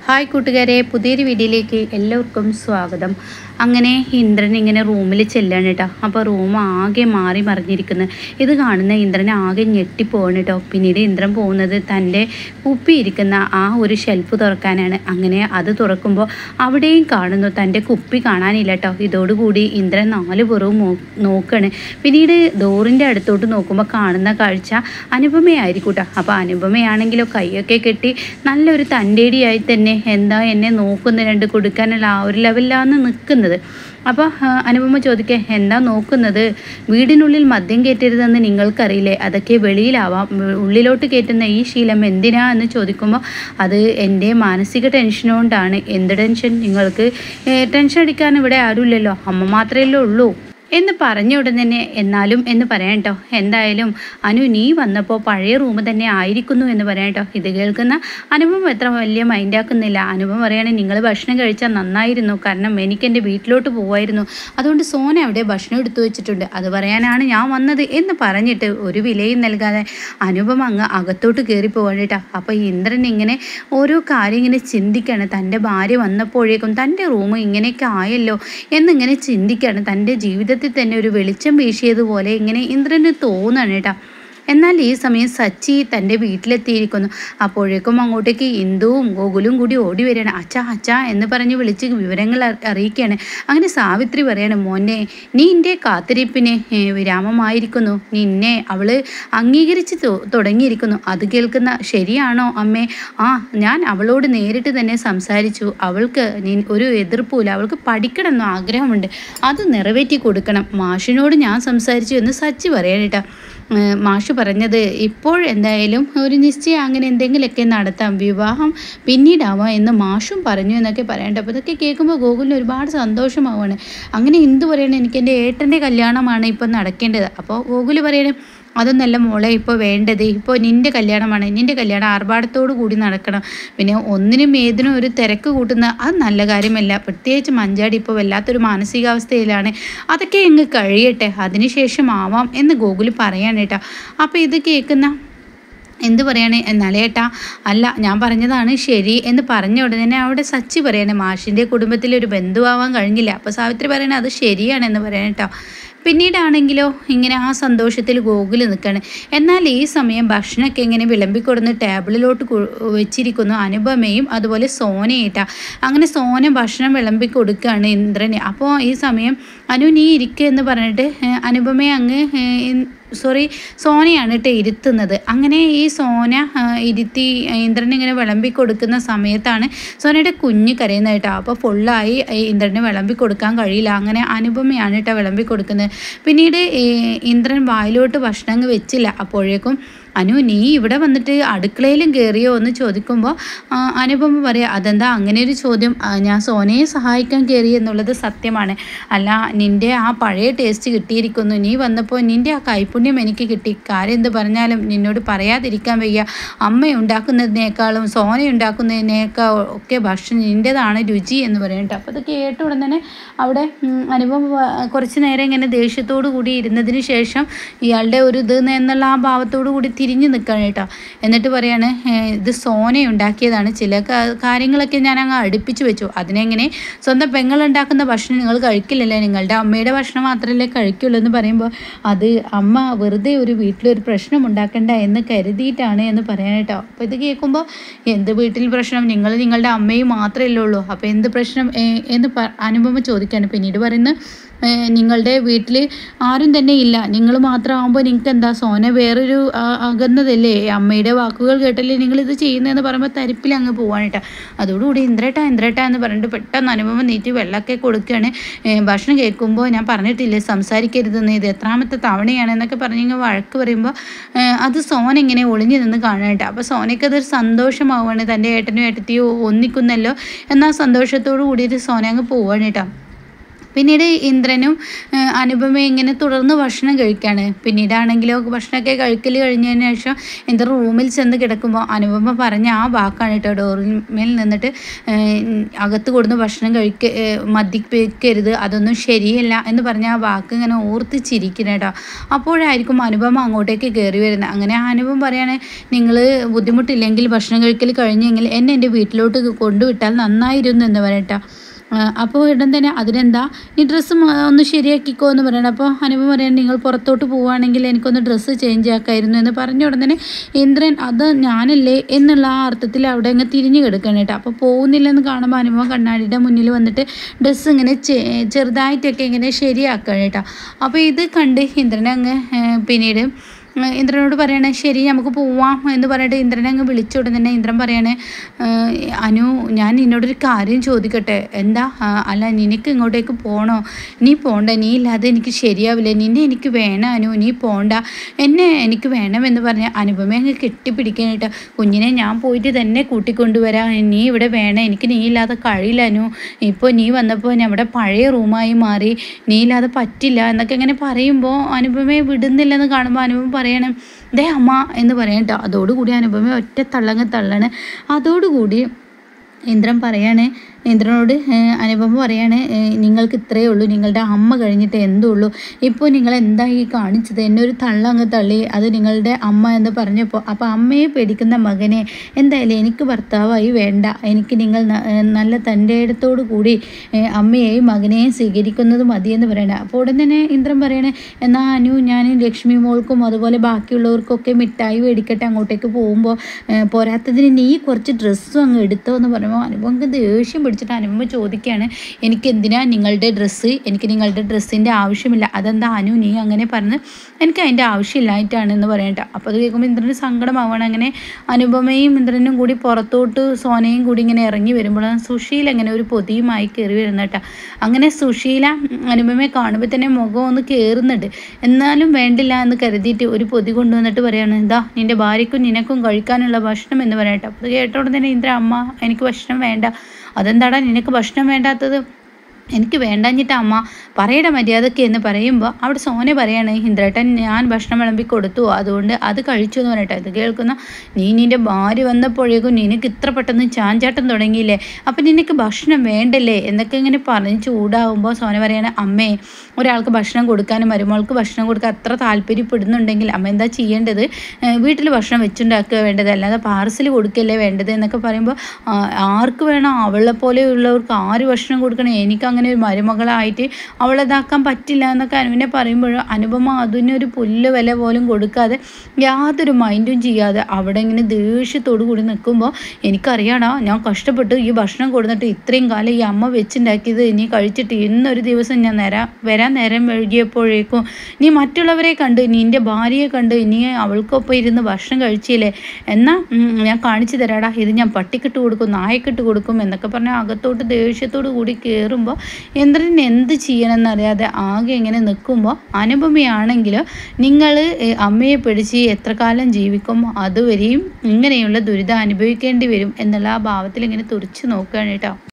Hi കൂട്ടുകാരെ, പുതിയൊരു വീഡിയോയിലേക്ക് എല്ലാവർക്കും സ്വാഗതം. അങ്ങനെ ഇന്ദ്രൻ ഇങ്ങനെ റൂമിൽ ചെല്ലാണ് കേട്ടോ. അപ്പോൾ റൂം ആകെ മാറി മറിഞ്ഞിരിക്കുന്നു. ഇത് കാണുന്ന ഇന്ദ്രൻ ആകെ ഞെട്ടിപ്പോവാണ് കേട്ടോ. പിന്നീട് ഇന്ദ്രൻ പോകുന്നത് തൻ്റെ കുപ്പിയിരിക്കുന്ന ആ ഒരു ഷെൽഫ് തുറക്കാനാണ്. അങ്ങനെ അത് തുറക്കുമ്പോൾ അവിടെയും കാണുന്നു തൻ്റെ കുപ്പി കാണാനില്ല കേട്ടോ. ഇതോടുകൂടി ഇന്ദ്രൻ 4 പുറവും നോക്കുകയാണ്. പിന്നീട് ഡോറിൻ്റെ അടുത്തോട്ട് നോക്കുമ്പോൾ കാണുന്ന കാഴ്ച അനുപമയായിരിക്കും കേട്ടോ. അപ്പോൾ അനുപമയാണെങ്കിലോ കൈയൊക്കെ കെട്ടി നല്ലൊരു തൻ്റേടിയായി തന്നെ എന്താ എന്നെ നോക്കുന്ന രണ്ട് കൊടുക്കാനുള്ള ആ ഒരു ലെവലിലാണ് നിൽക്കുന്നത്. അപ്പോൾ അനുപമ ചോദിക്കേ, എന്താ നോക്കുന്നത്? വീടിനുള്ളിൽ മദ്യം കയറ്റരുതെന്ന് നിങ്ങൾക്കറിയില്ലേ? അതൊക്കെ വെളിയിലാവാം. ഉള്ളിലോട്ട് കയറ്റുന്ന ഈ ശീലം എന്തിനാ എന്ന് ചോദിക്കുമ്പോൾ അത് എൻ്റെ മാനസിക ടെൻഷൻ കൊണ്ടാണ്. എന്ത് ടെൻഷൻ? നിങ്ങൾക്ക് ടെൻഷൻ അടിക്കാൻ ഇവിടെ ആരുമില്ലല്ലോ, അമ്മ മാത്രമല്ലേ ഉള്ളൂ എന്ന് പറഞ്ഞ ഉടൻ തന്നെ എന്നാലും എന്ന് പറയാം കേട്ടോ. എന്തായാലും അനു നീ വന്നപ്പോൾ പഴയ റൂം തന്നെ ആയിരിക്കുന്നു എന്ന് പറയാം കേട്ടോ. ഇത് കേൾക്കുന്ന അനുപമ എത്ര വലിയ മൈൻഡാക്കുന്നില്ല. അനുപമ പറയുകയാണെങ്കിൽ നിങ്ങൾ ഭക്ഷണം കഴിച്ചാൽ നന്നായിരുന്നു, കാരണം എനിക്ക് എൻ്റെ വീട്ടിലോട്ട് പോകുമായിരുന്നു, അതുകൊണ്ട് സോന അവിടെ ഭക്ഷണം എടുത്തു വെച്ചിട്ടുണ്ട്, അത് പറയാനാണ് ഞാൻ വന്നത് എന്ന് പറഞ്ഞിട്ട് ഒരു വിലയും നൽകാതെ അനുപമ അങ്ങ് അകത്തോട്ട് കയറി പോവാണ് കേട്ടോ. അപ്പോൾ ഇന്ദ്രൻ ഇങ്ങനെ ഓരോ കാര്യം ഇങ്ങനെ ചിന്തിക്കുകയാണ്. തൻ്റെ ഭാര്യ വന്നപ്പോഴേക്കും തൻ്റെ റൂം ഇങ്ങനെയൊക്കെ ആയല്ലോ എന്നിങ്ങനെ ചിന്തിക്കുകയാണ്. തൻ്റെ ജീവിതത്തിൽ തന്നെ ഒരു വെളിച്ചം വീശിയതുപോലെ ഇങ്ങനെ ഇന്ദ്രന് തോന്നാണ് കേട്ടോ. എന്നാൽ ഈ സമയം സച്ചി തൻ്റെ വീട്ടിലെത്തിയിരിക്കുന്നു. അപ്പോഴേക്കും അങ്ങോട്ടേക്ക് ഇന്ദുവും ഗോകുലും കൂടി ഓടി വരികയാണ്. അച്ഛാ അച്ഛാ എന്ന് പറഞ്ഞ് വിളിച്ച് വിവരങ്ങൾ അറിയിക്കുകയാണ്. അങ്ങനെ സാവിത്രി പറയാണ്, മോനെ നീ എൻ്റെ കാത്തിരിപ്പിന് വിരാമമായിരിക്കുന്നു, നിന്നെ അവൾ അംഗീകരിച്ച് തുടങ്ങിയിരിക്കുന്നു. അത് കേൾക്കുന്ന ശരിയാണോ അമ്മേ? ഞാൻ അവളോട് നേരിട്ട് തന്നെ സംസാരിച്ചു. അവൾക്ക് ഒരു എതിർപ്പില്ല, അവൾക്ക് പഠിക്കണമെന്നോ ആഗ്രഹമുണ്ട്, അത് നിറവേറ്റി കൊടുക്കണം. മാഷിനോട് ഞാൻ സംസാരിച്ചു എന്ന് സച്ചി പറയാനേട്ടാ. മാഷ് പറഞ്ഞത് ഇപ്പോൾ എന്തായാലും ഒരു നിശ്ചയം അങ്ങനെ എന്തെങ്കിലുമൊക്കെ നടത്താം, വിവാഹം പിന്നീടാവാം എന്ന് മാഷും പറഞ്ഞു എന്നൊക്കെ പറയണ്ട. അപ്പോൾ ഇതൊക്കെ കേൾക്കുമ്പോൾ ഗോകുലിന് ഒരുപാട് സന്തോഷമാവാണ്. അങ്ങനെ എന്ത് പറയണേ, എനിക്ക് എൻ്റെ ഏട്ടൻ്റെ കല്യാണമാണ് ഇപ്പോൾ നടക്കേണ്ടത്. അപ്പോൾ ഗോകുൽ പറയണേ, അതൊന്നല്ല മോളെ ഇപ്പോൾ വേണ്ടത്, ഇപ്പോൾ നിൻ്റെ കല്യാണമാണ്, നിൻ്റെ കല്യാണം ആർഭാടത്തോടു കൂടി നടക്കണം. പിന്നെ ഒന്നിനും ഏതിനും ഒരു തിരക്ക് കൂട്ടുന്ന അത് നല്ല കാര്യമല്ല. പ്രത്യേകിച്ച് മഞ്ചാടി ഇപ്പോൾ വല്ലാത്തൊരു മാനസികാവസ്ഥയിലാണ്, അതൊക്കെ അങ്ങ് കഴിയട്ടെ, അതിനുശേഷം ആവാം എന്ന് ഗോകുൽ പറയാൻ കേട്ടോ. അപ്പോൾ ഇത് കേൾക്കുന്ന എന്ത് പറയണേ, എന്നാലേ ഏട്ടാ അല്ല ഞാൻ പറഞ്ഞതാണ് ശരി എന്ന് പറഞ്ഞ ഉടനെ അവിടെ സച്ചി പറയണേ, മാഷിൻ്റെ കുടുംബത്തിലൊരു ബന്ധുവാവാൻ കഴിഞ്ഞില്ല. അപ്പോൾ സാവിത്രി പറയണേ അത് ശരിയാണെന്ന് പറയാൻ കേട്ടോ. പിന്നീടാണെങ്കിലോ ഇങ്ങനെ ആ സന്തോഷത്തിൽ ഗോകുൽ നിൽക്കുകയാണ്. എന്നാൽ ഈ സമയം ഭക്ഷണമൊക്കെ ഇങ്ങനെ വിളമ്പിക്കൊടുന്ന് ടേബിളിലോട്ട് വെച്ചിരിക്കുന്നു അനുപമയും അതുപോലെ സോനയായിട്ടാ. അങ്ങനെ സോന ഭക്ഷണം വിളമ്പി കൊടുക്കുകയാണ് ഇന്ദ്രന്. അപ്പോൾ ഈ സമയം അനു നീ ഇരിക്കുക എന്ന് പറഞ്ഞിട്ട് അനുപമയെ അങ്ങ് സോനയാണ് കേട്ടോ ഇരുത്തുന്നത്. അങ്ങനെ ഈ സോന ഇരുത്തി ഇന്ദ്രന് ഇങ്ങനെ വിളമ്പി കൊടുക്കുന്ന സമയത്താണ് സോനയുടെ കുഞ്ഞ് കരയുന്നത് കേട്ടോ. അപ്പോൾ ഫുള്ളായി ഇന്ദ്രന് വിളമ്പി കൊടുക്കാൻ കഴിയില്ല. അങ്ങനെ അനുപമയാണ് കേട്ടോ വിളമ്പി കൊടുക്കുന്നത്. പിന്നീട് ഇന്ദ്രൻ വായിലോട്ട് ഭക്ഷണം വെച്ചില്ല. അപ്പോഴേക്കും അനു നീ ഇവിടെ വന്നിട്ട് അടുക്കളയിലും കയറിയോ എന്ന് ചോദിക്കുമ്പോൾ അനുപമ പറയാം, അതെന്താ അങ്ങനെ ഒരു ചോദ്യം? ഞാൻ സോനയെ സഹായിക്കാൻ കയറി എന്നുള്ളത് സത്യമാണ്. അല്ല നിൻ്റെ ആ പഴയ ടേസ്റ്റ് കിട്ടിയിരിക്കുന്നു, നീ വന്നപ്പോൾ നിൻ്റെ ആ കൈപ്പുണ്യം എനിക്ക് കിട്ടി. കാര്യം എന്ത് പറഞ്ഞാലും നിന്നോട് പറയാതിരിക്കാൻ വയ്യ. അമ്മ ഉണ്ടാക്കുന്നതിനേക്കാളും സോന ഉണ്ടാക്കുന്നതിനേക്കാൾ ഒക്കെ ഭക്ഷണം നിൻ്റെതാണ് രുചി എന്ന് പറയട്ടെ. അപ്പോൾ അത് കേട്ട ഉടൻ തന്നെ അവിടെ അനുപമ കുറച്ച് നേരം ഇങ്ങനെ ദേഷ്യത്തോടു കൂടി ഇരുന്നതിന് ശേഷം ഇയാളുടെ ഒരു ഇത് എന്നുള്ള ആ ഭാവത്തോടു കൂടി തിരിഞ്ഞു നിൽക്കണം കേട്ടോ. എന്നിട്ട് പറയാണ്, ഇത് സോന ഉണ്ടാക്കിയതാണ്, ചില കാര്യങ്ങളൊക്കെ ഞാൻ അങ്ങ് അടുപ്പിച്ച് വെച്ചു, അതിനെങ്ങനെ സ്വന്തം പെങ്ങളുണ്ടാക്കുന്ന ഭക്ഷണം നിങ്ങൾ കഴിക്കില്ലല്ലേ, നിങ്ങളുടെ അമ്മയുടെ ഭക്ഷണം മാത്രമല്ലേ കഴിക്കുള്ളൂ എന്ന് പറയുമ്പോൾ അത് അമ്മ വെറുതെ ഒരു വീട്ടിലൊരു പ്രശ്നം ഉണ്ടാക്കണ്ട എന്ന് കരുതിയിട്ടാണ് എന്ന് പറയാൻ കേട്ടോ. അപ്പോൾ ഇത് കേൾക്കുമ്പോൾ എന്ത് വീട്ടിൽ പ്രശ്നം, നിങ്ങളുടെ അമ്മയും മാത്രമല്ലേ ഉള്ളൂ, അപ്പോൾ എന്ത് പ്രശ്നം എന്ന് അനുപമ ചോദിക്കുകയാണ്. പിന്നീട് പറയുന്നത്, നിങ്ങളുടെ വീട്ടിൽ ആരും തന്നെ ഇല്ല, നിങ്ങൾ മാത്രമാകുമ്പോൾ നിങ്ങൾക്ക് എന്താ, സോന വേറൊരു അകന്നതല്ലേ, അമ്മയുടെ വാക്കുകൾ കേട്ടല്ലേ നിങ്ങളിത് ചെയ്യുന്നതെന്ന് പറയുമ്പോൾ തരിപ്പിൽ അങ്ങ് പോവാണ് കേട്ടോ. അതോടുകൂടി ഇന്ദ്രേട്ട എന്ന് പറഞ്ഞിട്ട് പെട്ടെന്ന് അനുപമ നീട്ടി വെള്ളമൊക്കെ കൊടുക്കുകയാണ്. ഭക്ഷണം കേൾക്കുമ്പോൾ ഞാൻ പറഞ്ഞിട്ടില്ലേ സംസാരിക്കരുതെന്ന്, ഇത് എത്രാമത്തെ തവണയാണ് എന്നൊക്കെ പറഞ്ഞിങ്ങനെ വഴക്ക് പറയുമ്പോൾ അത് സോന ഇങ്ങനെ ഒളിഞ്ഞു നിന്ന് കാണാൻ കേട്ടോ. അപ്പോൾ സോനയ്ക്ക് അതൊരു സന്തോഷമാവുകയാണ്, തൻ്റെ ഏട്ടനും ഏട്ടത്തിയോ ഒന്നിക്കുന്നല്ലോ എന്നാൽ സന്തോഷത്തോടു കൂടിയിട്ട് സോന അങ്ങ് പോവാണ് കേട്ടോ. പിന്നീട് ഇന്ദ്രനും അനുപമയും ഇങ്ങനെ തുടർന്ന് ഭക്ഷണം കഴിക്കുകയാണ്. പിന്നീടാണെങ്കിലോ ഭക്ഷണമൊക്കെ കഴിക്കൽ കഴിഞ്ഞതിന് ശേഷം ഇന്ദ്രൻ റൂമിൽ ചെന്ന് കിടക്കുമ്പോൾ അനുപമ പറഞ്ഞ ആ വാക്കാണ് കേട്ടോ, ഡോറിന്മേൽ നിന്നിട്ട് അകത്ത് കൊടുന്ന് ഭക്ഷണം മദ്യപിക്കരുത്, അതൊന്നും ശരിയല്ല എന്ന് പറഞ്ഞ ആ വാക്ക് ഇങ്ങനെ ഓർത്ത് ചിരിക്കണം കേട്ടോ. അപ്പോഴായിരിക്കും അനുപമ അങ്ങോട്ടേക്ക് കയറി വരുന്നത്. അങ്ങനെ അനുപമ പറയാണ്, നിങ്ങൾ ബുദ്ധിമുട്ടില്ലെങ്കിൽ ഭക്ഷണം കഴിക്കൽ കഴിഞ്ഞെങ്കിൽ എന്നെ എൻ്റെ വീട്ടിലോട്ട് കൊണ്ടുവിട്ടാൽ നന്നായിരുന്നു എന്ന് പറയട്ടോ. അപ്പോൾ ഉടൻ തന്നെ അതിനെന്താ ഈ ഡ്രസ്സ് ഒന്ന് ശരിയാക്കിക്കോ എന്ന് പറയണം. അപ്പോൾ അനുപമ പറയണം, നിങ്ങൾ പുറത്തോട്ട് പോവുകയാണെങ്കിൽ എനിക്കൊന്ന് ഡ്രസ്സ് ചേഞ്ച് ആക്കായിരുന്നു എന്ന് പറഞ്ഞ ഉടൻ തന്നെ ഇന്ദ്രൻ അത് ഞാനല്ലേ എന്നുള്ള ആ അർത്ഥത്തിൽ അവിടെ അങ്ങ് തിരിഞ്ഞു കിടക്കണം കേട്ടോ. അപ്പോൾ പോകുന്നില്ലെന്ന് കാണുമ്പോൾ അനുപമ കണ്ണാടിയുടെ മുന്നിൽ വന്നിട്ട് ഡ്രസ്സ് ഇങ്ങനെ ചെറുതായിട്ടൊക്കെ ഇങ്ങനെ ശരിയാക്കണം കേട്ടോ. അപ്പോൾ ഇത് കണ്ട് ഇന്ദ്രൻ അങ്ങ് പിന്നീട് ഇന്ദ്രനോട് പറയണേ, ശരി നമുക്ക് പോവാം എന്ന് പറഞ്ഞിട്ട് ഇന്ദ്രനെ അങ്ങ് വിളിച്ച ഉടൻ തന്നെ ഇന്ദ്രൻ പറയാണ്, അനു ഞാൻ നിന്നോടൊരു കാര്യം ചോദിക്കട്ടെ. എന്താ? അല്ല നിനക്ക് ഇങ്ങോട്ടേക്ക് പോകണോ? നീ പോണ്ട, നീ ഇല്ലാതെ എനിക്ക് ശരിയാവില്ല, നിന്നെ എനിക്ക് വേണം അനു, നീ പോണ്ട, എന്നെ എനിക്ക് വേണമെന്ന് പറഞ്ഞ് അനുപമ അങ്ങ് കെട്ടിപ്പിടിക്കാനായിട്ട്, കുഞ്ഞിനെ ഞാൻ പോയിട്ട് തന്നെ കൂട്ടിക്കൊണ്ടുവരാം, നീ ഇവിടെ വേണം, എനിക്ക് നീ ഇല്ലാതെ കഴിയില്ല അനു, ഇപ്പോൾ നീ വന്നപ്പോൾ നമ്മുടെ പഴയ റൂമായി മാറി, നീ ഇല്ലാതെ പറ്റില്ല എന്നൊക്കെ ഇങ്ങനെ പറയുമ്പോൾ അനുപമയെ വിടുന്നില്ലെന്ന് കാണുമ്പോൾ അനുപമ പറയണം, ദേ അമ്മ എന്ന് പറയട്ടോ. അതോടുകൂടി അനുപമ ഒറ്റ തള്ളണ്. അതോടുകൂടി ഇന്ദ്രൻ പറയാണ്, ഇന്ദ്രനോട് അനുപമ പറയാണ്, നിങ്ങൾക്ക് ഇത്രയേ ഉള്ളൂ, നിങ്ങളുടെ അമ്മ കഴിഞ്ഞിട്ട് എന്തുള്ളൂ, ഇപ്പോൾ നിങ്ങൾ എന്താ ഈ കാണിച്ചത്, എന്നെ ഒരു തള്ളങ്ങ് തള്ളി, അത് നിങ്ങളുടെ അമ്മ എന്ന് പറഞ്ഞപ്പോൾ, അപ്പോൾ അമ്മയെ പേടിക്കുന്ന മകനെ എന്തായാലും എനിക്ക് ഭർത്താവായി വേണ്ട, എനിക്ക് നിങ്ങൾ നല്ല തൻ്റെ ഇടത്തോടു കൂടി അമ്മയെയും മകനെയും സ്വീകരിക്കുന്നത് മതിയെന്ന് പറയണം. അപ്പോൾ ഉടൻ തന്നെ ഇന്ദ്രൻ പറയണേ, എന്നാൽ അനു ഞാൻ ലക്ഷ്മി മോൾക്കും അതുപോലെ ബാക്കിയുള്ളവർക്കൊക്കെ മിഠായി മേടിക്കട്ടെ, അങ്ങോട്ടേക്ക് പോകുമ്പോൾ പോരാത്തതിന് നീ കുറച്ച് ഡ്രസ്സും അങ്ങ് എടുത്തോ എന്ന് പറയുമ്പോൾ അനുപമക്ക് ദേഷ്യം പിടിച്ചിട്ട് അനുപമ ചോദിക്കുകയാണ്, എനിക്ക് എന്തിനാ നിങ്ങളുടെ ഡ്രസ്സ്, എനിക്ക് നിങ്ങളുടെ ഡ്രസ്സിൻ്റെ ആവശ്യമില്ല, അതെന്താ അനു നീ അങ്ങനെ പറഞ്ഞ്, എനിക്ക് അതിൻ്റെ ആവശ്യമില്ലായിട്ടാണെന്ന് പറയട്ടെ. അപ്പോൾ അത് കേൾക്കുമ്പോൾ ഇന്ദ്രന് സങ്കടമാവണം. അങ്ങനെ അനുപമയും ഇന്ദ്രനും കൂടി പുറത്തോട്ട് സോനയും കൂടി ഇങ്ങനെ ഇറങ്ങി വരുമ്പോഴാണ് സുശീല അങ്ങനെ ഒരു പൊതിയുമായി കയറി വരുന്ന കേട്ടോ. അങ്ങനെ സുശീല അനുപമയെ കാണുമ്പോൾ തന്നെ മുഖം ഒന്ന് കയറുന്നുണ്ട്. എന്നാലും വേണ്ടില്ല എന്ന് കരുതിയിട്ട് ഒരു പൊതി കൊണ്ടുവന്നിട്ട് പറയാണ്, എന്താ നിൻ്റെ ഭാര്യയ്ക്കും നിനക്കും കഴിക്കാനുള്ള ഭക്ഷണം എന്ന് പറയട്ടെ. അപ്പോൾ കേട്ടോടെ തന്നെ ഇന്ദ്ര, അമ്മ എനിക്ക് ഭക്ഷണം വേണ്ട. അതെന്താടാ നിനക്ക് ഭക്ഷണം വേണ്ടാത്തത്? എനിക്ക് വേണ്ടാഞ്ഞിട്ട് അമ്മ പറയട മര്യാദയ്ക്ക് എന്ന് പറയുമ്പോൾ അവിടെ സോന പറയാണ്, ഇന്ദ്രേട്ടൻ ഞാൻ ഭക്ഷണം വിളമ്പി കൊടുത്തു, അതുകൊണ്ട് അത് കഴിച്ചു എന്ന് പറയട്ടെ. ഇത് കേൾക്കുന്ന നിൻ്റെ ഭാര്യ വന്നപ്പോഴേക്കും നിനക്ക് ഇത്ര പെട്ടെന്ന് ചാഞ്ചാട്ടം തുടങ്ങിയില്ലേ, അപ്പം നിനക്ക് ഭക്ഷണം വേണ്ടല്ലേ എന്നൊക്കെ ഇങ്ങനെ പറഞ്ഞ് ചൂടാവുമ്പോൾ സോന പറയാണ്, അമ്മേ ഒരാൾക്ക് ഭക്ഷണം കൊടുക്കാനും മരുമോൾക്ക് ഭക്ഷണം കൊടുക്കാൻ അത്ര താല്പര്യപ്പെടുന്നുണ്ടെങ്കിൽ അമ്മ എന്താ ചെയ്യേണ്ടത്, വീട്ടിൽ ഭക്ഷണം വെച്ചുണ്ടാക്കുക വേണ്ടത്, അല്ലാതെ പാർസൽ കൊടുക്കല്ലേ വേണ്ടത് എന്നൊക്കെ പറയുമ്പോൾ, ആർക്ക് വേണം, അവളെ പോലെയുള്ളവർക്ക് ആര് ഭക്ഷണം കൊടുക്കണം, എനിക്ക് അങ്ങനെ ഒരു മരുമകളായിട്ട് അവളതാക്കാൻ പറ്റില്ല എന്നൊക്കെ അനുവിനെ പറയുമ്പോഴും അനുപമ അതിനൊരു പുല്ല് വില പോലും കൊടുക്കാതെ യാതൊരു മൈൻഡും ചെയ്യാതെ അവിടെ ഇങ്ങനെ ദേഷ്യത്തോടു കൂടി നിൽക്കുമ്പോൾ, എനിക്കറിയാടാ ഞാൻ കഷ്ടപ്പെട്ട് ഈ ഭക്ഷണം കൊടുത്തിട്ട് ഇത്രയും കാലം ഈ അമ്മ വെച്ചുണ്ടാക്കിയത് നീ കഴിച്ചിട്ട് ഇന്നൊരു ദിവസം ഞാൻ വരാൻ നേരം വൈകിയപ്പോഴേക്കും നീ മറ്റുള്ളവരെ കണ്ട്, നിൻ്റെ ഭാര്യയെ കണ്ട് നീ അവൾക്കൊപ്പം ഇരുന്ന് ഭക്ഷണം കഴിച്ചില്ലേ, എന്നാൽ ഞാൻ കാണിച്ചു തരാടാ, ഇത് ഞാൻ പട്ടിക്കിട്ട് കൊടുക്കും, നായക്കിട്ട് കൊടുക്കും എന്നൊക്കെ പറഞ്ഞാൽ അകത്തോട്ട് ദേഷ്യത്തോടു കൂടി കയറുമ്പോൾ ഇന്ദ്രൻ എന്ത് ചെയ്യണമെന്നറിയാതെ ആകെ ഇങ്ങനെ നിൽക്കുമ്പോൾ അനുപമയാണെങ്കിൽ നിങ്ങൾ അമ്മയെ പിടിച്ച് എത്ര കാലം ജീവിക്കും, അതുവരെയും ഇങ്ങനെയുള്ള ദുരിതം അനുഭവിക്കേണ്ടി വരും എന്നുള്ള ആ ഭാവത്തിൽ ഇങ്ങനെ തുറിച്ച് നോക്കുകയാണ് കേട്ടോ.